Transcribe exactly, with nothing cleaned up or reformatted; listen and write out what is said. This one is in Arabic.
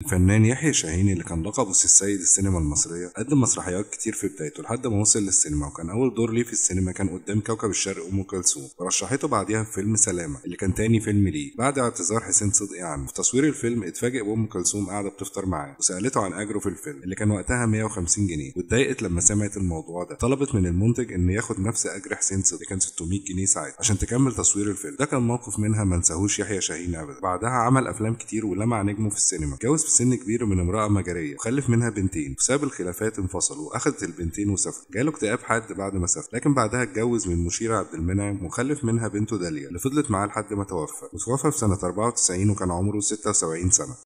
الفنان يحيى شاهين اللي كان لقبه سي السيد السينما المصرية قدم مسرحيات كتير في بدايته لحد ما وصل للسينما، وكان أول دور ليه في السينما كان قدام كوكب الشرق أم كلثوم، ورشحته بعديها في فيلم سلامة اللي كان تاني فيلم ليه بعد اعتذار حسين صدقي عنه. في تصوير الفيلم اتفاجئ بأم كلثوم قاعدة بتفطر معاه وسألته عن أجره في الفيلم اللي كان وقتها مية وخمسين جنيه، واتضايقت لما سمعت الموضوع ده. طلبت من المنتج إن ياخد نفس أجر حسين صدقي كان ستمية جنيه ساعتها عشان تكمل تصوير الفيلم. ده كان موقف منها ما نساهوش يحيى شاهين أبدا. بعدها عمل أفلام كتير ولمع نجمه في السينما. اتجوز في سن كبير من امرأة مجرية وخلف منها بنتين، وساب الخلافات انفصلوا واخدت البنتين وسافر. جاله اكتئاب حاد بعد ما سافر، لكن بعدها اتجوز من مشيرة عبد المنعم وخلف منها بنته داليا اللي فضلت معاه لحد ما توفى. وتوفى في سنة أربعة وتسعين وكان عمره ستة وسبعين سنة.